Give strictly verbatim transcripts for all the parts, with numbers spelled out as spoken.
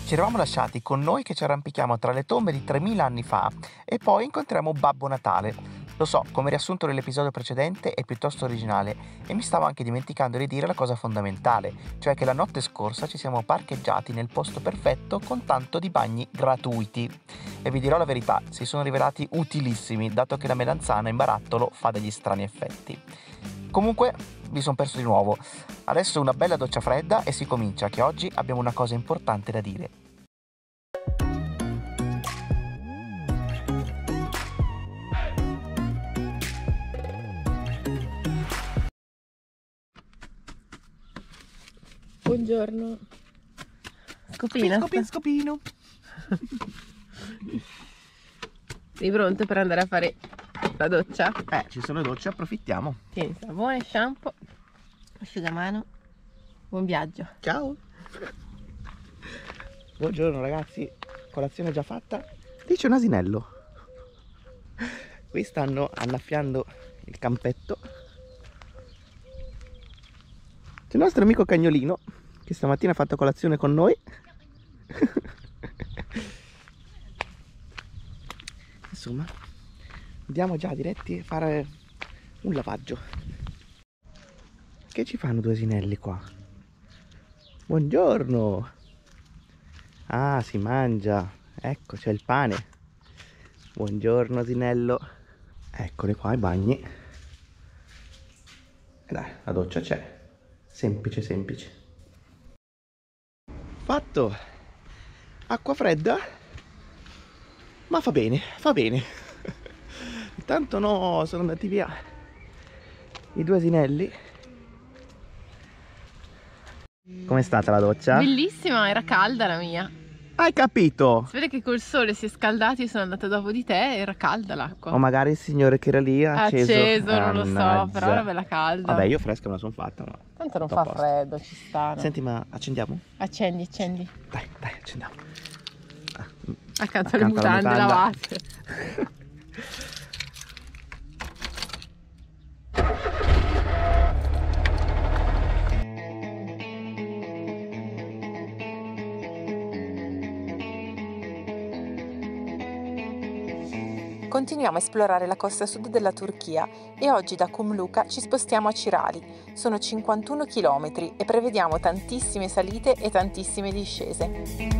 Ci eravamo lasciati con noi che ci arrampichiamo tra le tombe di tremila anni fa e poi incontriamo Babbo Natale. Lo so, come riassunto dell'episodio precedente è piuttosto originale e mi stavo anche dimenticando di dire la cosa fondamentale, cioè che la notte scorsa ci siamo parcheggiati nel posto perfetto con tanto di bagni gratuiti. E vi dirò la verità, si sono rivelati utilissimi, dato che la melanzana in barattolo fa degli strani effetti. Comunque, mi sono perso di nuovo. Adesso una bella doccia fredda e si comincia, che oggi abbiamo una cosa importante da dire. Buongiorno. Scopina. Scopino, scopino. Sei pronto per andare a fare la doccia? Eh, ci sono le docce, approfittiamo. Tieni sapone, shampoo, asciugamano. Buon viaggio. Ciao. Buongiorno ragazzi, colazione già fatta. Lì c'è un asinello. Qui stanno annaffiando il campetto. C'è il nostro amico cagnolino che stamattina ha fatto colazione con noi. Insomma, andiamo già diretti a fare un lavaggio. Che ci fanno due asinelli qua? Buongiorno. Ah, si mangia. Ecco, c'è il pane. Buongiorno asinello. Eccoli qua i bagni. E dai, la doccia c'è. Semplice, semplice. Fatto. Acqua fredda. Ma fa bene, fa bene. Intanto no, sono andati via i due asinelli. Com'è stata la doccia? Bellissima, era calda la mia. Hai capito? Si vede che col sole si è scaldati, io sono andata dopo di te, era calda l'acqua. O magari il signore che era lì ha acceso. Acceso, non lo so, Mannaggia. però era bella calda. Vabbè, io fresca me la sono fatta, ma tanto non tutto a fa posto. freddo, ci sta. No? Senti, ma accendiamo? Accendi, accendi. Dai, dai, accendiamo. Ah, Accanto alle accanto alla mutande mutanda. lavate. Continuiamo a esplorare la costa sud della Turchia e oggi da Kumluca ci spostiamo a Cirali. Sono cinquantuno chilometri e prevediamo tantissime salite e tantissime discese.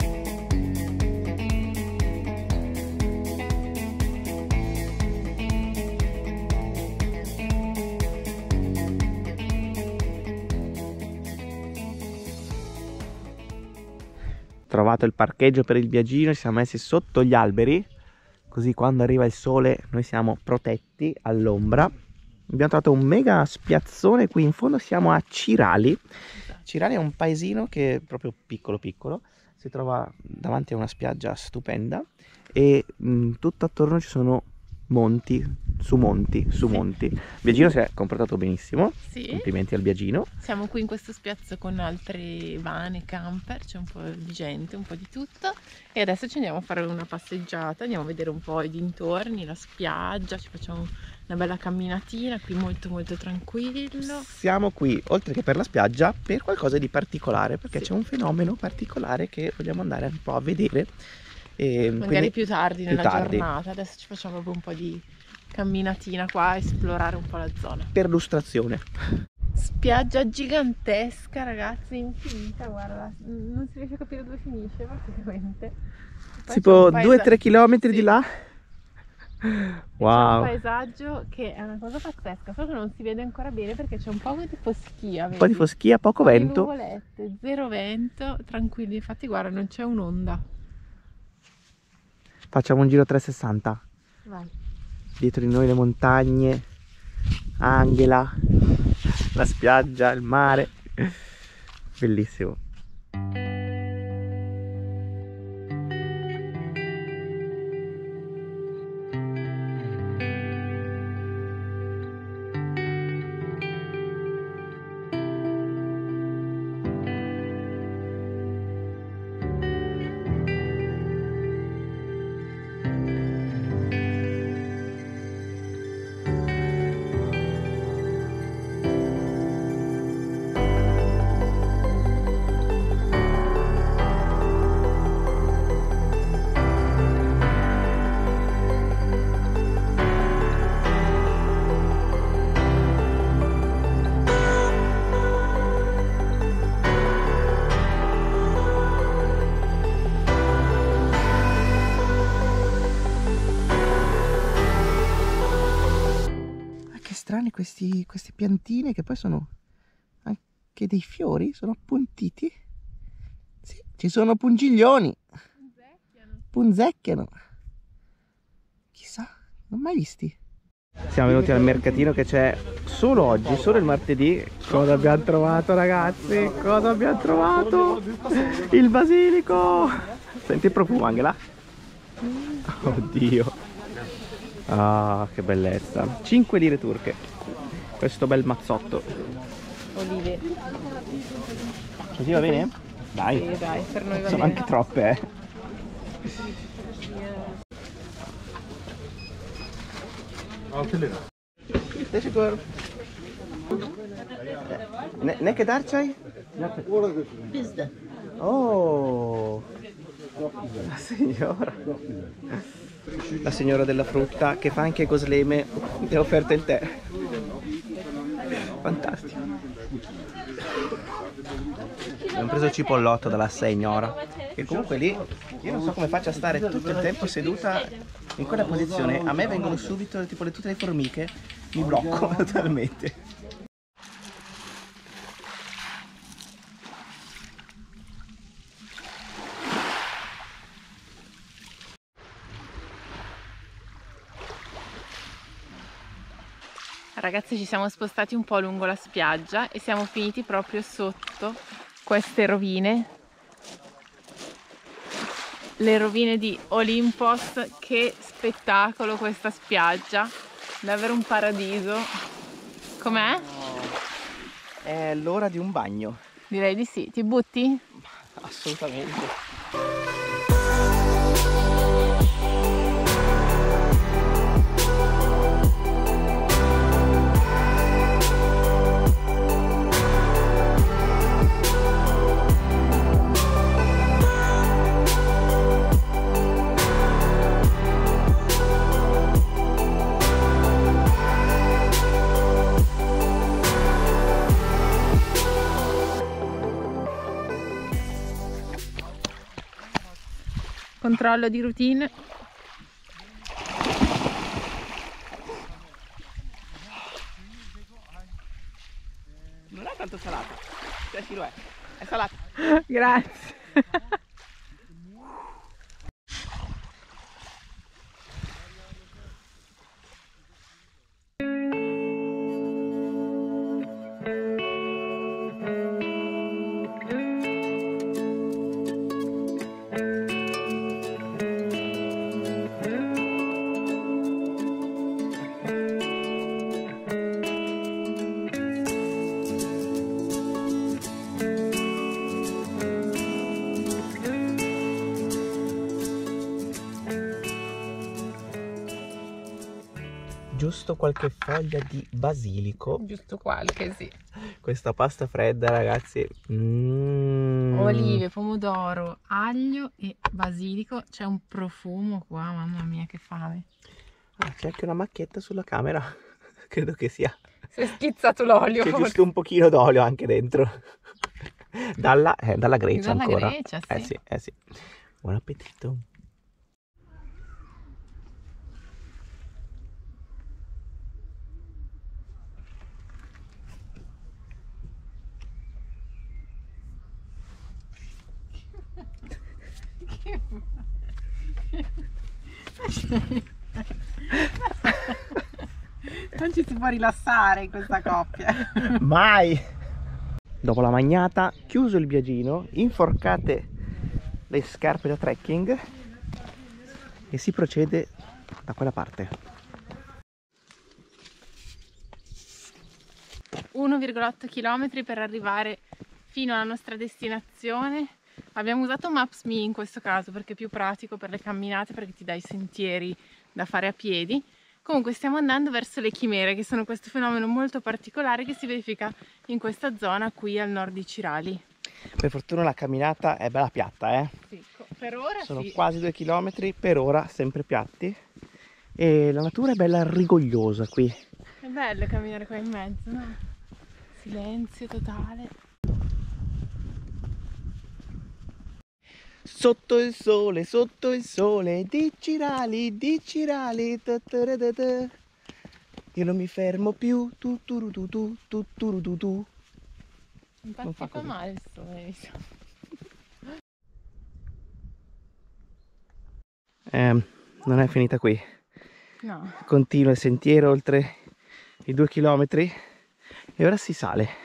Trovato il parcheggio per il viaggino, ci siamo messi sotto gli alberi, così quando arriva il sole noi siamo protetti all'ombra. Abbiamo trovato un mega spiazzone qui in fondo, siamo a Cirali. Cirali è un paesino che è proprio piccolo piccolo, si trova davanti a una spiaggia stupenda e mh, tutto attorno ci sono monti, su monti, su Sì. monti. Il viaggino si è comportato benissimo, Sì. complimenti al viagino. Siamo qui in questo spiazzo con altre van e camper, c'è un po' di gente, un po' di tutto e adesso ci andiamo a fare una passeggiata, andiamo a vedere un po' i dintorni, la spiaggia, ci facciamo una bella camminatina, qui molto molto tranquillo. Siamo qui, oltre che per la spiaggia, per qualcosa di particolare, perché Sì. c'è un fenomeno particolare che vogliamo andare un po' a vedere. E Magari quindi più tardi più nella tardi. giornata, adesso ci facciamo proprio un po' di camminatina qua, esplorare un po' la zona. Perlustrazione. Spiaggia gigantesca ragazzi, infinita, guarda, non si riesce a capire dove finisce praticamente. Poi Tipo c'è un due paesa- tre chilometri Sì. di là. C'è un Wow. paesaggio che è una cosa pazzesca, solo che non si vede ancora bene perché c'è un po' di foschia, Un po' di vedi? foschia, poco Un po' di vento. nuvolette, zero vento, tranquilli, infatti guarda non c'è un'onda. Facciamo un giro trecentosessanta. Vai. Dietro di noi le montagne, Angela, la spiaggia, il mare. Bellissimo. questi, queste piantine che poi sono anche dei fiori, sono appuntiti. Sì, ci sono pungiglioni. Punzecchiano. Punzecchiano. Chissà, non ho mai visti. Siamo venuti al mercatino che c'è solo oggi, solo il martedì. Cosa abbiamo trovato, ragazzi? Cosa abbiamo trovato? Il basilico! Senti il profumo, Angela? Oddio! Ah, che bellezza! cinque lire turche. Questo bel mazzotto. Olive. Così va bene? Dai! Sì, dai, per noi va Sono bene. anche troppe, eh! Teşekkür. Ne, ne kadar çay? Bizde. Oh, la signora. La signora della frutta che fa anche cosleme e ha offerto il tè. Fantastico. Abbiamo preso il cipollotto dalla signora. E comunque lì io non so come faccia a stare tutto il tempo seduta in quella posizione. A me vengono subito tipo le, tutte le formiche, mi blocco totalmente. Ragazzi, ci siamo spostati un po' lungo la spiaggia e siamo finiti proprio sotto queste rovine. Le rovine di Olympos. Che spettacolo questa spiaggia, davvero un paradiso. Com'è? È l'ora di un bagno. Direi di sì. Ti butti? Assolutamente. Controllo di routine. Non è tanto salata, cioè sì lo è, è salata. Grazie. Giusto qualche foglia di basilico. Giusto qualche, sì. Questa pasta fredda, ragazzi. Mm. Olive, pomodoro, aglio e basilico. C'è un profumo qua, mamma mia, che fame. Ah, c'è anche una macchietta sulla camera. Credo che sia. Si è schizzato l'olio. C'è giusto un pochino d'olio anche dentro. Dalla, eh, dalla Grecia Dalla ancora. Grecia, sì. Eh sì, eh sì. Buon appetito. Non ci si può rilassare in questa coppia. Mai! Dopo la magnata, chiuso il viaggino, inforcate le scarpe da trekking e si procede da quella parte. uno virgola otto chilometri per arrivare fino alla nostra destinazione. Abbiamo usato Maps.me in questo caso perché è più pratico per le camminate, perché ti dà i sentieri da fare a piedi. Comunque stiamo andando verso le chimere, che sono questo fenomeno molto particolare che si verifica in questa zona qui al nord di Cirali. Per fortuna la camminata è bella piatta, eh? Sì, per ora sono sì. quasi due chilometri, per ora sempre piatti, e la natura è bella rigogliosa qui. È bello camminare qua in mezzo, no? Silenzio totale. Sotto il sole, sotto il sole, di Cirali, di Cirali. Ta ta ta ta. io non mi fermo più, tu tu tu tu tu tu tu tu. Infatti Non fa fa così. male il suono. Eh, non è finita qui. No. Continua il sentiero oltre i due chilometri e ora si sale.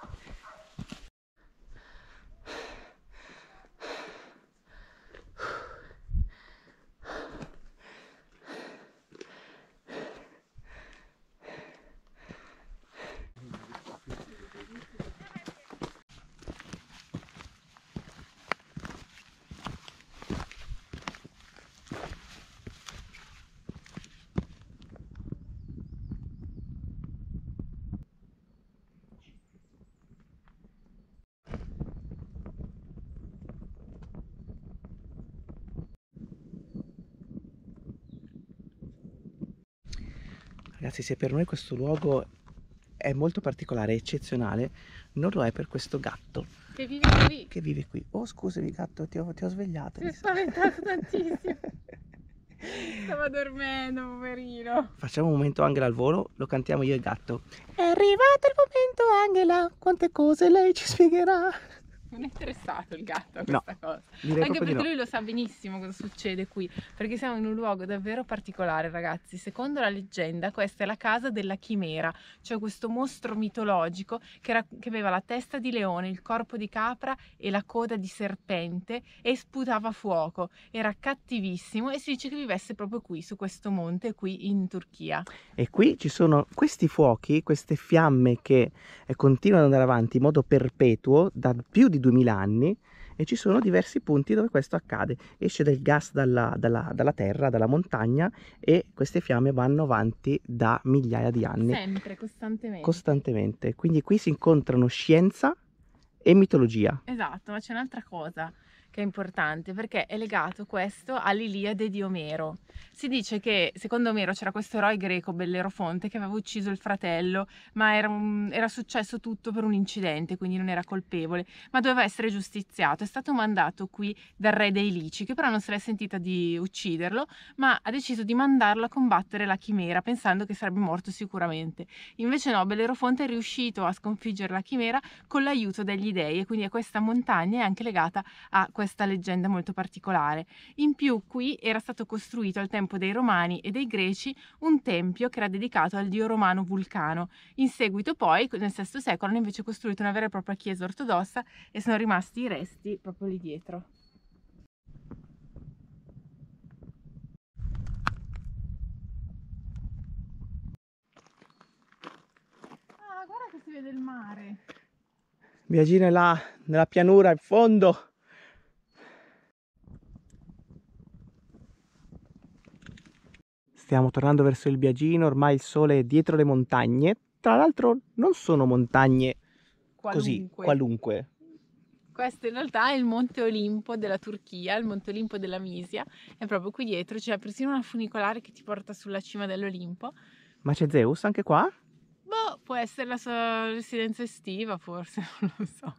Ragazzi, se per noi questo luogo è molto particolare, eccezionale, non lo è per questo gatto Che vive qui. che vive qui. Oh, scusami gatto, ti ho, ti ho svegliato. Si è spaventato tantissimo. Stava dormendo, poverino. Facciamo un momento Angela al volo, lo cantiamo io e il gatto. È arrivato il momento Angela, quante cose lei ci spiegherà. Non è interessato il gatto a No, questa cosa. direi Anche proprio di perché no. lui lo sa benissimo cosa succede qui, perché siamo in un luogo davvero particolare, ragazzi. Secondo la leggenda questa è la casa della chimera, cioè questo mostro mitologico che, era, che aveva la testa di leone, il corpo di capra e la coda di serpente e sputava fuoco. Era cattivissimo e si dice che vivesse proprio qui, su questo monte, qui in Turchia. E qui ci sono questi fuochi, queste fiamme che eh, continuano ad andare avanti in modo perpetuo da più di duemila anni, e ci sono diversi punti dove questo accade. Esce del gas dalla, dalla, dalla terra, dalla montagna, e queste fiamme vanno avanti da migliaia di anni. Sempre, costantemente. Costantemente. Quindi qui si incontrano scienza e mitologia. Esatto, ma c'è un'altra cosa che è importante, perché è legato questo all'Iliade di Omero. Si dice che secondo Omero c'era questo eroe greco, Bellerofonte, che aveva ucciso il fratello, ma era, un, era successo tutto per un incidente, quindi non era colpevole, ma doveva essere giustiziato. È stato mandato qui dal re dei Lici, che però non se l'è sentita di ucciderlo, ma ha deciso di mandarlo a combattere la chimera, pensando che sarebbe morto sicuramente. Invece no, Bellerofonte è riuscito a sconfiggere la chimera con l'aiuto degli dei, e quindi a questa montagna è anche legata a questa leggenda molto particolare. In più qui era stato costruito al tempo dei Romani e dei Greci un tempio che era dedicato al dio romano Vulcano. In seguito poi nel sesto secolo hanno invece costruito una vera e propria chiesa ortodossa e sono rimasti i resti proprio lì dietro. Ah, guarda che si vede il mare. Biagino è là, nella pianura, in fondo. Stiamo tornando verso il Biagino, ormai il sole è dietro le montagne. Tra l'altro non sono montagne così, Qualunque. qualunque. Questo in realtà è il Monte Olimpo della Turchia, il Monte Olimpo della Misia, è proprio qui dietro, c'è persino una funicolare che ti porta sulla cima dell'Olimpo. Ma c'è Zeus anche qua? Boh, può essere la sua residenza estiva forse, non lo so.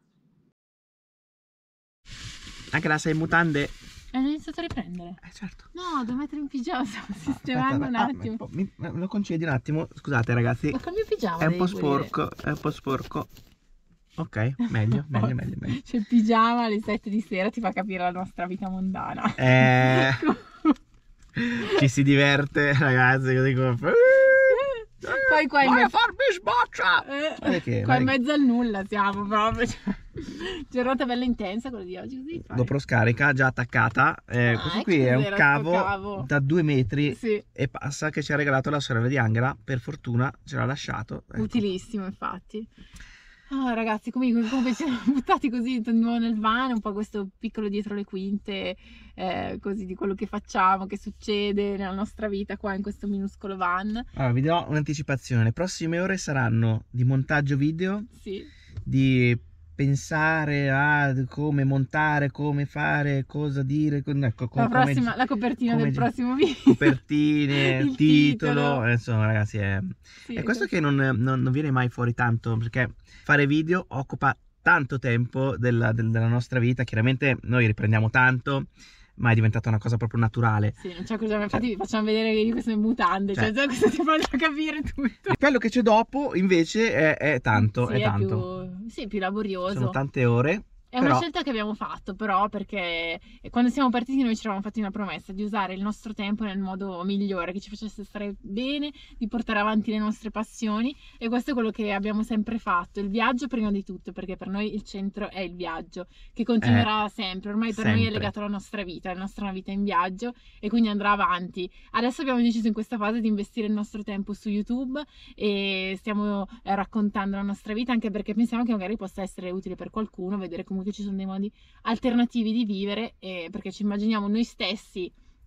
Anche là sei in mutande? Hanno iniziato a riprendere. Eh certo. No, devo mettere in pigiama, stiamo Ah, sistemando un aspetta, attimo. ah, mi, me lo concedi un attimo? Scusate ragazzi, Ma col mio pigiama è un po' devi pulire. sporco, è un po' sporco. Ok, meglio, meglio, meglio, meglio. C'è il pigiama alle sette di sera, ti fa capire la nostra vita mondana. Eh, ci si diverte ragazzi, così come... Poi qua in Vai a mezzo... farmi sboccia! Eh, Guarda che- qua in guarda che- mezzo al nulla siamo proprio. Giornata bella intensa quella di oggi, così fai. GoPro scarica, già attaccata. Eh, Ah, questo ecco qui è un cos'era cavo, sto cavo. da due metri Sì, e passa, che ci ha regalato la sorella di Angela. Per fortuna ce l'ha lasciato. Ecco. utilissimo infatti. Ah, ragazzi, comunque, comunque ci siamo buttati così di nuovo nel vano, un po' questo piccolo dietro le quinte, eh, così di quello che facciamo, che succede nella nostra vita qua in questo minuscolo van. Allora, vi do un'anticipazione. Le prossime ore saranno di montaggio video, Sì, di pensare a come montare, come fare, cosa dire, con- ecco, com- la come- prossima, la copertina come del gi- prossimo video. copertine, Il titolo, titolo. eh, insomma ragazzi è... Sì, è questo che non, non- non viene mai fuori tanto, perché fare video occupa tanto tempo della, del- della nostra vita. Chiaramente noi riprendiamo tanto, ma è diventata una cosa proprio naturale. Sì, non c'è cosa, infatti vi facciamo vedere che io queste mutande, cioè, cioè questo ti fa capire tutto. Quello che c'è dopo invece è, è tanto, sì, è è tanto. Più, sì, più laborioso. Sono tante ore. È una scelta che abbiamo fatto, però, perché quando siamo partiti noi ci eravamo fatti una promessa di usare il nostro tempo nel modo migliore, che ci facesse stare bene, di portare avanti le nostre passioni, e questo è quello che abbiamo sempre fatto. Il viaggio prima di tutto, perché per noi il centro è il viaggio, che continuerà eh, sempre, ormai per sempre. Noi è legato alla nostra vita, la nostra vita è in viaggio e quindi andrà avanti. Adesso abbiamo deciso in questa fase di investire il nostro tempo su YouTube e stiamo eh, raccontando la nostra vita, anche perché pensiamo che magari possa essere utile per qualcuno, vedere come che ci sono dei modi alternativi di vivere, eh, perché ci immaginiamo noi stessi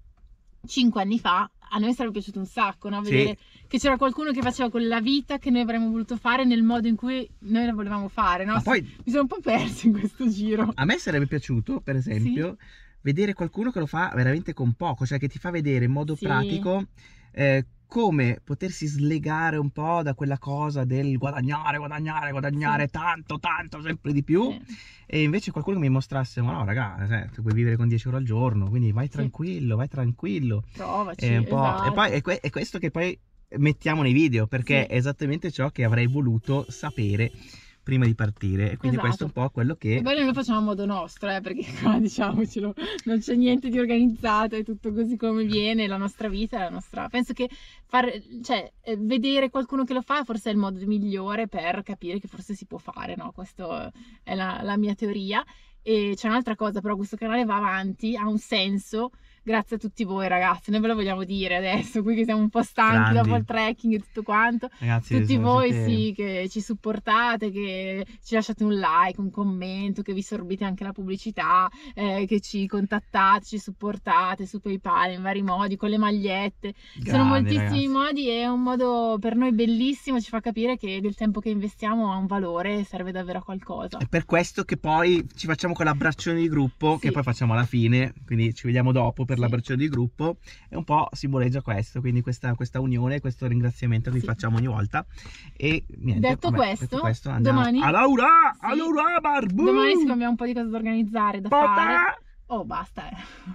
cinque anni fa, a noi sarebbe piaciuto un sacco, no? Vedere sì. che c'era qualcuno che faceva quella vita che noi avremmo voluto fare nel modo in cui noi la volevamo fare, no? Ma poi mi sono un po' perso in questo giro. A me sarebbe piaciuto, per esempio, sì. vedere qualcuno che lo fa veramente con poco, cioè che ti fa vedere in modo sì. pratico eh, come potersi slegare un po' da quella cosa del guadagnare, guadagnare, guadagnare sì. tanto, tanto, sempre di più sì. e invece qualcuno che mi mostrasse, ma no raga, cioè, tu puoi vivere con dieci euro al giorno, quindi vai tranquillo, sì. vai tranquillo. Provaci, e, un po', esatto. e poi è, que è questo che poi mettiamo nei video, perché sì. è esattamente ciò che avrei voluto sapere prima di partire, e quindi esatto. questo è un po' quello che... E poi noi lo facciamo a modo nostro, eh, perché qua diciamocelo, non c'è niente di organizzato, è tutto così come viene, la nostra vita, la nostra... Penso che far, cioè, vedere qualcuno che lo fa forse è il modo migliore per capire che forse si può fare, no? Questa è la, la mia teoria. E c'è un'altra cosa, però questo canale va avanti, ha un senso, grazie a tutti voi ragazzi, noi ve lo vogliamo dire adesso, qui che siamo un po' stanchi Grandi. dopo il trekking e tutto quanto, ragazzi, tutti voi siete... sì, che ci supportate, che ci lasciate un like, un commento, che vi sorbite anche la pubblicità, eh, che ci contattate, ci supportate su PayPal in vari modi, con le magliette, Grandi, sono moltissimi ragazzi. modi, è un modo per noi bellissimo, ci fa capire che del tempo che investiamo ha un valore, serve davvero a qualcosa. È per questo che poi ci facciamo quell'abbraccione di gruppo, sì. che poi facciamo alla fine, quindi ci vediamo dopo per sì. l'abbraccione di gruppo, e un po' simboleggia questo, quindi questa, questa unione, questo ringraziamento che sì. vi facciamo ogni volta. E niente, detto, vabbè, questo, detto questo, andiamo domani a Laura, sì. a Laura Barbu. Domani siccome abbiamo un po' di cose da organizzare, da Pota. fare. Oh, basta.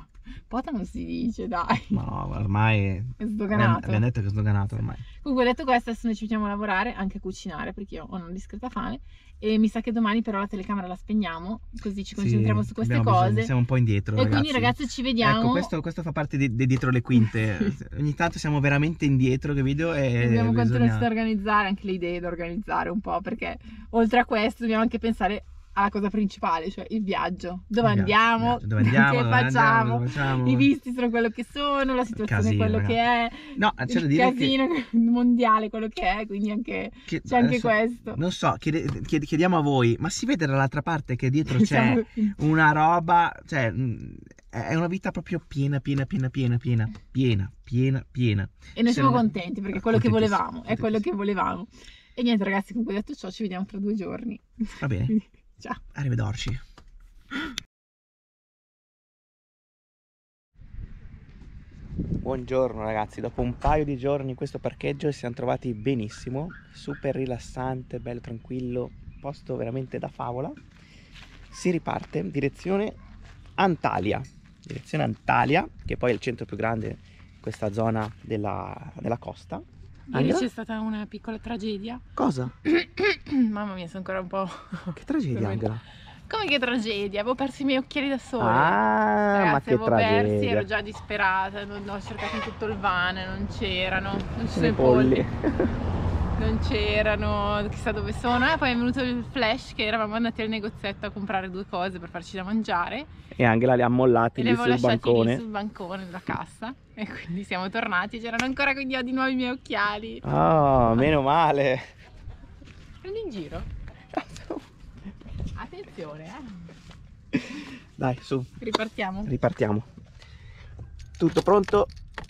Pota non si dice, dai. No, ormai è sdoganato. Abbiamo detto che è sdoganato ormai. Comunque, detto questo, adesso noi ci mettiamo a lavorare, anche a cucinare, perché io ho una discreta fame. E mi sa che domani però la telecamera la spegniamo, così ci concentriamo sì, su queste cose. Bisogno, siamo un po' indietro, e ragazzi. quindi ragazzi ci vediamo. Ecco, questo, questo fa parte di, di dietro le quinte. Sì. Ogni tanto siamo veramente indietro che video e dobbiamo bisogna... continuare a organizzare anche le idee da organizzare un po', perché oltre a questo dobbiamo anche pensare alla cosa principale, cioè il viaggio. Dove il andiamo? Viaggio. Dove andiamo? Che dove facciamo? Andiamo, dove facciamo? I visti sono quello che sono, la situazione casino, è quello ragazzi. che è. No, c'è da il dire casino che... mondiale quello che è, quindi anche c'è anche questo. Non so, chiede, chiediamo a voi, ma si vede dall'altra parte che dietro c'è una roba, cioè è una vita proprio piena, piena, piena, piena, piena, piena, piena, piena. E noi siamo contenti perché è quello che volevamo, è quello che volevamo. E niente ragazzi, comunque detto ciò ci vediamo fra due giorni. Va bene. Ciao. Arrivederci. Buongiorno ragazzi, dopo un paio di giorni in questo parcheggio ci siamo trovati benissimo, super rilassante, bello tranquillo, posto veramente da favola. Si riparte direzione Antalya, direzione Antalya, che poi è il centro più grande in questa zona della, della costa. Ieri c'è stata una piccola tragedia. Cosa? Mamma mia, sono ancora un po'... Che tragedia, Angela? Come che tragedia? Avevo perso i miei occhiali da sole. Ah, ragazzi, ma che avevo tragedia. persi, ero già disperata, non, ho cercato in tutto il van, non c'erano, non ci sono i polli. Non c'erano, chissà dove sono. E poi è venuto il flash che eravamo andati al negozietto a comprare due cose per farci da mangiare. E Angela li ha mollati lì sul bancone. Lì sul bancone della cassa. E quindi siamo tornati e c'erano ancora quindi ho di nuovo i miei occhiali. Oh, meno male. Prendi in giro. Attenzione, eh. Dai, su. Ripartiamo. Ripartiamo. Tutto pronto?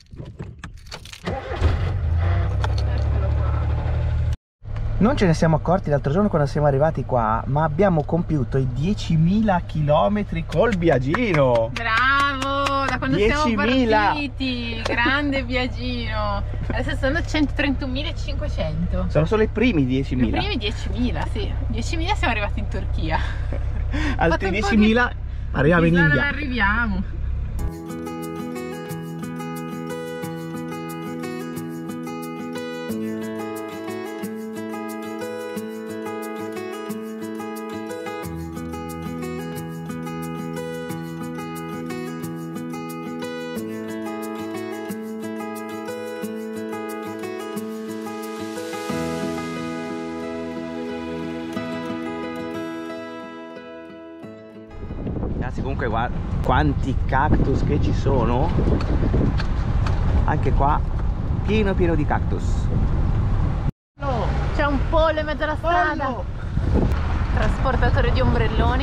Non ce ne siamo accorti l'altro giorno quando siamo arrivati qua, ma abbiamo compiuto i diecimila chilometri col viaggino. Bravo, da quando siamo partiti, grande viaggino. Adesso sono centotrentunomilacinquecento. Sono solo i primi diecimila. I primi diecimila, sì. diecimila siamo arrivati in Turchia. Altri diecimila arriviamo in India. Arriviamo. Ragazzi, comunque guarda quanti cactus che ci sono. Anche qua pieno pieno di cactus. C'è un pollo in mezzo alla strada. Pollo. Trasportatore di ombrelloni.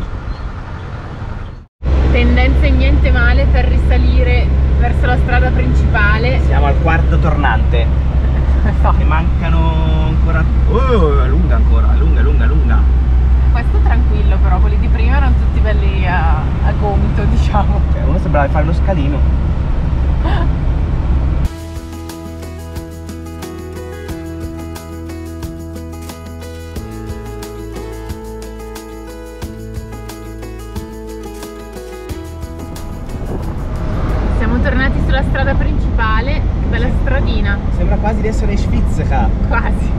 Tendenze niente male per risalire verso la strada principale. Siamo al quarto tornante. E mancano ancora. Oh, è lunga ancora, lunga, lunga, lunga. Questo tranquillo, però quelli di prima erano tutti belli a, a gomito, diciamo. Cioè, uno sembrava fare lo scalino. Siamo tornati sulla strada principale, che bella stradina. Sembra quasi di essere in Svizzera. Quasi.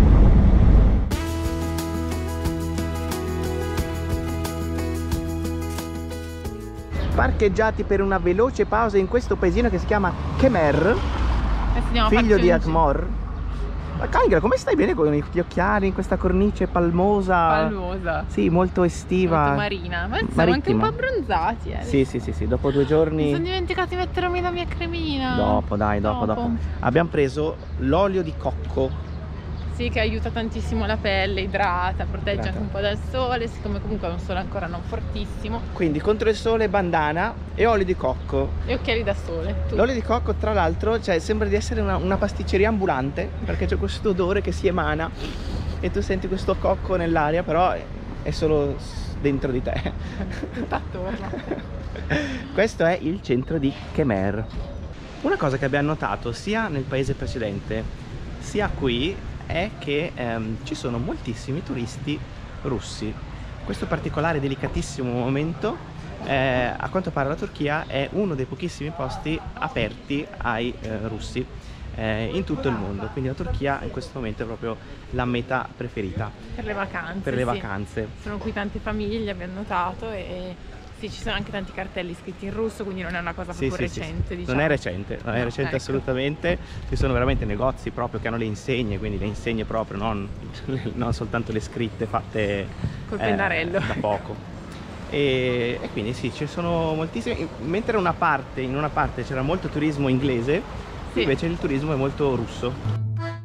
Parcheggiati per una veloce pausa in questo paesino che si chiama Kemer, figlio di Atmor. Ma Kangra, come stai bene con gli occhiali in questa cornice palmosa? Palmosa. Sì, molto estiva. Molto marina. Ma siamo anche un po' abbronzati, eh. Sì, sì, sì, sì, dopo due giorni. Mi sono dimenticato di mettermi la mia cremina. Dopo, dai, dopo, dopo. dopo. Abbiamo preso l'olio di cocco. Sì, che aiuta tantissimo la pelle, idrata, protegge idrata. Anche un po' dal sole, siccome comunque è un sole ancora non fortissimo. Quindi contro il sole bandana e olio di cocco. E occhiali da sole. L'olio di cocco, tra l'altro, cioè, sembra di essere una, una pasticceria ambulante, perché c'è questo odore che si emana e tu senti questo cocco nell'aria, però è, è solo dentro di te. Tutto attorno. Questo è il centro di Kemer. Una cosa che abbiamo notato sia nel paese precedente sia qui è che ehm, ci sono moltissimi turisti russi. Questo particolare delicatissimo momento, eh, a quanto pare la Turchia è uno dei pochissimi posti aperti ai eh, russi eh, in tutto il mondo, quindi la Turchia in questo momento è proprio la meta preferita per le vacanze. Per le sì. vacanze. Sono qui tante famiglie, abbiamo notato, e sì, ci sono anche tanti cartelli scritti in russo, quindi non è una cosa proprio sì, recente. Sì, sì. Diciamo. Non è recente, non è no, recente ecco. Assolutamente. Ci sono veramente negozi proprio che hanno le insegne, quindi le insegne proprio, non, non soltanto le scritte fatte col eh, pennarello da poco. E, e quindi sì, ci sono moltissimi. Mentre una parte, in una parte c'era molto turismo inglese, sì. Invece il turismo è molto russo.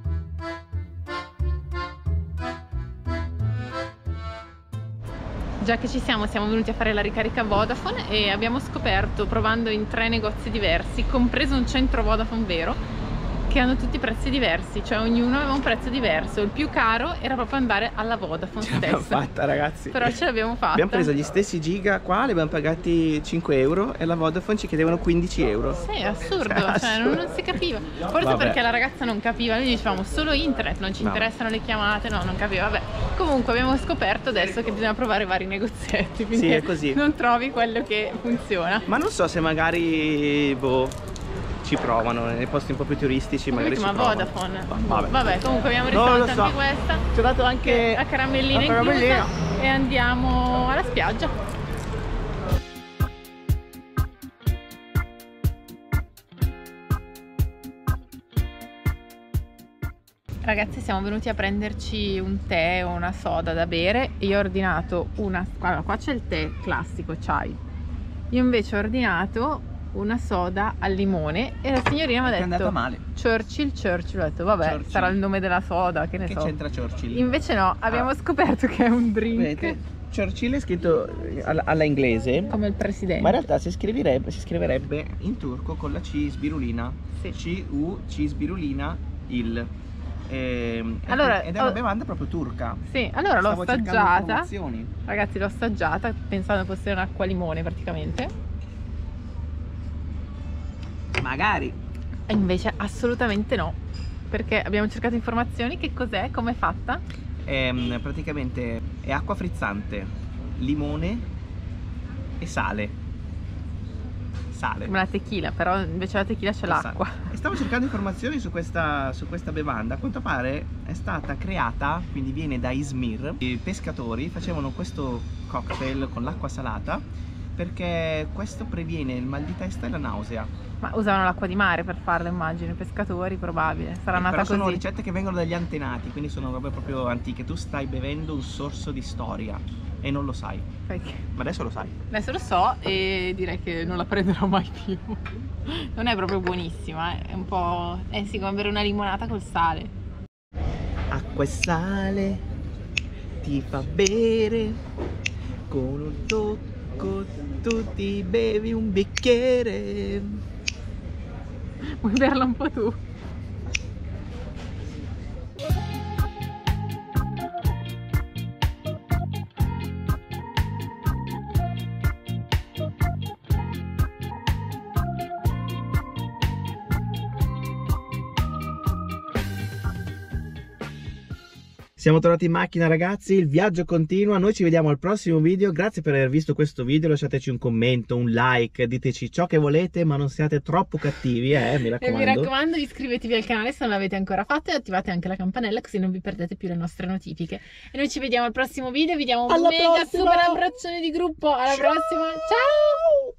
Già che ci siamo, siamo venuti a fare la ricarica Vodafone e abbiamo scoperto, provando in tre negozi diversi, compreso un centro Vodafone vero, che hanno tutti prezzi diversi, cioè ognuno aveva un prezzo diverso. Il più caro era proprio andare alla Vodafone ce stessa. Ce l'abbiamo fatta, ragazzi. Però ce l'abbiamo fatta. Abbiamo preso gli stessi giga qua, li abbiamo pagati cinque euro e la Vodafone ci chiedevano quindici euro. Sì, è assurdo, cioè, cioè non, non si capiva. Forse vabbè. Perché la ragazza non capiva, noi dicevamo solo internet, non ci no. interessano le chiamate, no, non capiva, vabbè. Comunque abbiamo scoperto adesso che bisogna provare vari negozietti, sì, è così. Non trovi quello che funziona. Ma non so se magari, boh, ci provano nei posti un po' più turistici, magari ci provano. Ma Vodafone. Vabbè. Vabbè, comunque abbiamo risolto so. anche questa. Ci ho dato anche a caramellina inclusa e andiamo alla spiaggia. Ragazzi, siamo venuti a prenderci un tè o una soda da bere. Io ho ordinato una, allora, qua c'è il tè classico, chai. Io invece ho ordinato una soda al limone e la signorina mi ha detto: è andata male. Churchill, Churchill, ho detto vabbè, Churchill. Sarà il nome della soda, che ne che so. Che c'entra Churchill? Invece no, abbiamo ah. scoperto che è un drink. Vedete, Churchill è scritto alla, alla inglese come il presidente, ma in realtà si scriverebbe, si scriverebbe in turco con la C sbirulina, sì. C U C sbirulina il. Ehm, allora, ed è una bevanda proprio turca. Sì, allora l'ho assaggiata. Ragazzi, l'ho assaggiata pensando fosse un'acqua limone praticamente. Magari. E invece assolutamente no, perché abbiamo cercato informazioni. Che cos'è? Com'è fatta? È, praticamente è acqua frizzante, limone e sale. sale. Come la tequila, però invece la tequila c'è l'acqua. E stavo cercando informazioni su questa, su questa bevanda. A quanto pare è stata creata, quindi viene da Izmir. I pescatori facevano questo cocktail con l'acqua salata perché questo previene il mal di testa e la nausea. Ma usavano l'acqua di mare per farlo, immagino, i pescatori, probabile. Sarà Eh, nata però sono così. ricette che vengono dagli antenati, quindi sono robe proprio antiche. Tu stai bevendo un sorso di storia e non lo sai. Perché? Ma adesso lo sai. Adesso lo so e direi che non la prenderò mai più. Non è proprio buonissima, è un po'... Eh sì, come bere una limonata col sale. Acqua e sale ti fa bere, con un tocco tu ti bevi un bicchiere. Vuoi berla un po' tu? Siamo tornati in macchina ragazzi, il viaggio continua, noi ci vediamo al prossimo video, grazie per aver visto questo video, lasciateci un commento, un like, diteci ciò che volete ma non siate troppo cattivi, eh, mi raccomando. E mi raccomando iscrivetevi al canale se non l'avete ancora fatto e attivate anche la campanella così non vi perdete più le nostre notifiche. E noi ci vediamo al prossimo video, vi diamo un Alla mega prossima! super abbraccione di gruppo, alla Ciao! prossima, ciao!